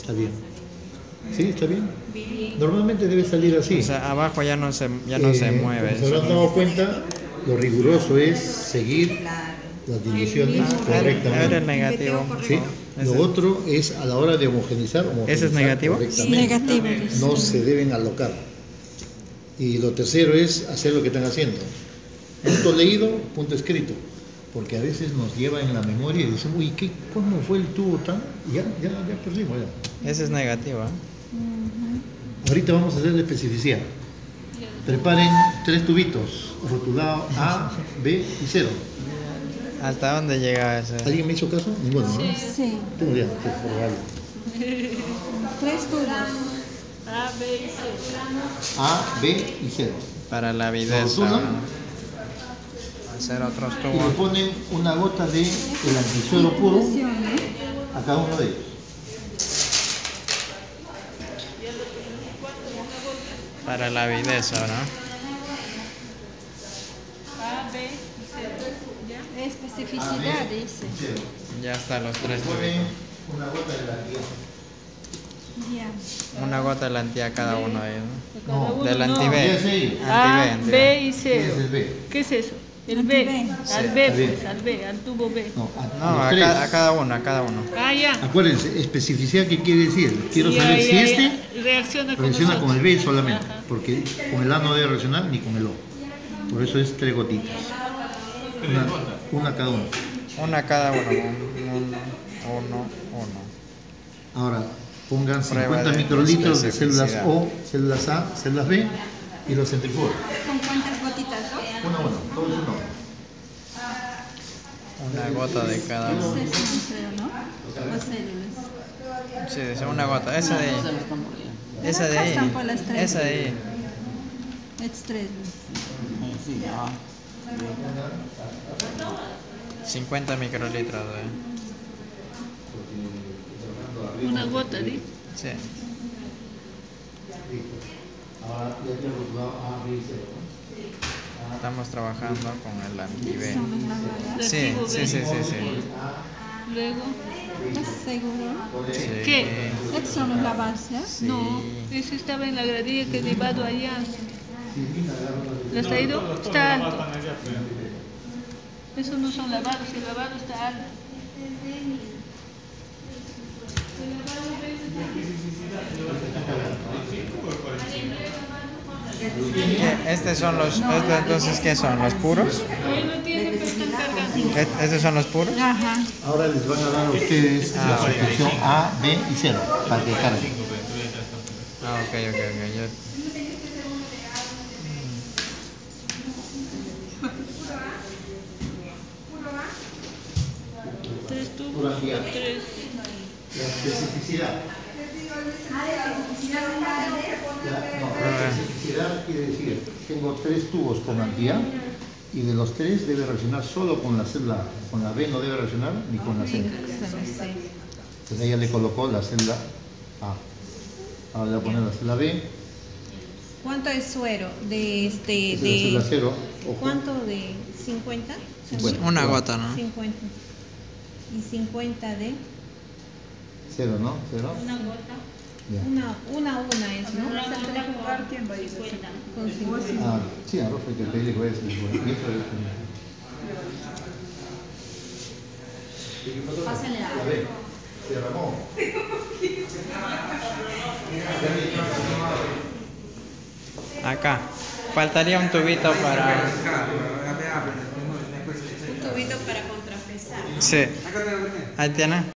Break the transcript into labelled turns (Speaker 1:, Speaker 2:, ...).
Speaker 1: Está bien. ¿Sí? ¿Está bien? Normalmente debe salir así.
Speaker 2: O sea, abajo ya no se mueve.
Speaker 1: Como se habrán dado cuenta, lo riguroso es seguir las divisiones correctamente.
Speaker 2: Era el negativo.
Speaker 1: ¿Sí? Lo otro es a la hora de homogenizar
Speaker 2: ¿Ese es negativo?
Speaker 1: correctamente.
Speaker 3: Negativo.
Speaker 1: No se deben alocar. Y lo tercero es hacer lo que están haciendo. Punto leído, punto escrito. Porque a veces nos lleva en la memoria y decimos, uy, ¿cómo fue el tubo tan? Ya perdimos ya.
Speaker 2: Ese es negativo.
Speaker 1: Ahorita vamos a hacer la especificidad. Preparen 3 tubitos, rotulado A, B y 0.
Speaker 2: ¿Hasta dónde llega ese?
Speaker 1: ¿Alguien me hizo caso? Ninguno, ¿no?
Speaker 3: Sí.
Speaker 1: Tú ya, por favor.
Speaker 3: 3 tubos.
Speaker 4: A, B y C.
Speaker 1: A, B y 0.
Speaker 2: Para la avidez.
Speaker 1: Rotulan.
Speaker 2: Hacer otros
Speaker 1: Y le
Speaker 2: tubos.
Speaker 1: ponen una gota de el antisuero puro a cada uno de ellos.
Speaker 2: Para la avidez, ¿no?
Speaker 4: A, B y C.
Speaker 3: Especificidad dice.
Speaker 2: Ya está los 3
Speaker 1: Le ponen
Speaker 2: tubitos.
Speaker 1: una gota de la guía.
Speaker 3: Ya.
Speaker 2: Una gota de la anti a cada uno de ellos.
Speaker 1: No,
Speaker 2: Del
Speaker 1: ¿qué
Speaker 2: anti-B.
Speaker 1: es ahí?
Speaker 4: A,
Speaker 2: Anti-B.
Speaker 4: B y
Speaker 1: ¿Qué es
Speaker 4: C.
Speaker 1: el B?
Speaker 4: ¿Qué es eso? El B.
Speaker 3: Anti-B.
Speaker 4: Al
Speaker 1: Sí,
Speaker 4: B,
Speaker 1: está bien.
Speaker 4: pues, al B, al tubo B.
Speaker 1: No,
Speaker 2: No,
Speaker 1: los
Speaker 2: a
Speaker 1: tres.
Speaker 2: cada uno, a cada uno.
Speaker 4: Ah, ya.
Speaker 1: Acuérdense, especificidad, ¿qué quiere decir? Quiero
Speaker 4: Ya,
Speaker 1: saber
Speaker 4: ya,
Speaker 1: si
Speaker 4: ya.
Speaker 1: este
Speaker 4: Reacciona con
Speaker 1: reacciona con el B
Speaker 4: nosotros.
Speaker 1: solamente,
Speaker 4: Ajá.
Speaker 1: porque con el A no debe reaccionar ni con el O. Por eso es 3 gotitas. Una cada uno.
Speaker 2: Una cada uno. Uno.
Speaker 1: Ahora, pongan
Speaker 2: Prueba
Speaker 1: 50
Speaker 2: de
Speaker 1: microlitros de células
Speaker 2: especificidad.
Speaker 1: O, células A, células B y los centrifugan.
Speaker 3: ¿Con cuántas gotitas?
Speaker 1: Uno a uno, todos uno.
Speaker 2: Una gota de cada uno.
Speaker 3: Dos creo, ¿no? O células.
Speaker 2: Sí, dice una gota. Esa de ahí. Esa de
Speaker 3: Acá
Speaker 2: ahí.
Speaker 3: están por las 3.
Speaker 2: Esa de ahí.
Speaker 3: Es 3.
Speaker 2: 50 microlitros.
Speaker 4: Una gota, ¿sí?
Speaker 2: Sí.
Speaker 1: Ahora ya tengo rotulado A, B y C.
Speaker 2: Estamos trabajando con el anti-B.
Speaker 3: Son las barras.
Speaker 2: Sí.
Speaker 4: Luego,
Speaker 3: ¿Estás seguro?
Speaker 2: Sí.
Speaker 4: ¿Qué?
Speaker 3: Estas son las bases.
Speaker 2: Sí.
Speaker 4: no, eso estaba en la gradilla que he llevado allá. ¿Lo has traído? Está alto. Eso no son lavados, el lavado está alto.
Speaker 2: Estos son los. Entonces, ¿qué son? ¿Los puros?
Speaker 4: Ahí no tiene, pero están cargando.
Speaker 2: ¿Estos son los puros?
Speaker 3: Ajá.
Speaker 1: Ahora les van a dar a ustedes la suscripción A, B y 0 para que carguen.
Speaker 2: Ah, ok.
Speaker 4: Tres tubos, tres.
Speaker 1: La especificidad. La especificidad quiere decir, tengo 3 tubos con anti-A y de los 3 debe reaccionar solo con la célula A. Con la B no debe reaccionar ni con la C. Entonces ella le colocó la célula A. Ahora le voy a poner la célula B,
Speaker 3: ¿Cuánto es suero?
Speaker 1: esta es la célula 0. Ojo.
Speaker 3: ¿Cuánto de 50?
Speaker 1: 50.
Speaker 2: Una gota, ¿no?
Speaker 3: 50. Y 50 de
Speaker 1: 0, ¿no? 0.
Speaker 4: Una gota.
Speaker 1: Ya.
Speaker 3: una es, ¿no? Con 50.
Speaker 1: Ah, sí, a Rafa que pedirle que vaya a hacer.
Speaker 3: Pásale a
Speaker 1: A ver, se derramó.
Speaker 2: Acá. Faltaría un tubito para.
Speaker 3: un tubito para contrapesar.
Speaker 2: Sí. Ahí tiene.